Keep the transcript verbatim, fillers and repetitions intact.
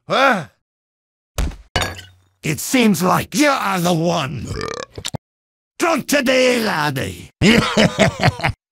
Huh? It seems like you are the one. Drunk today, laddie.